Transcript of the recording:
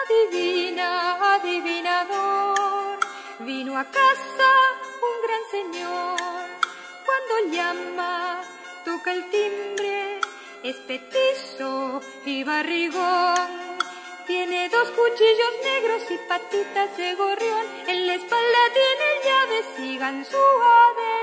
Adivina, adivinador, vino a casa un gran señor. Cuando llama, toca el timbre, es petizo y barrigón. Tiene dos cuchillos negros y patitas de gorrión. En la espalda tiene llaves y ganzúa de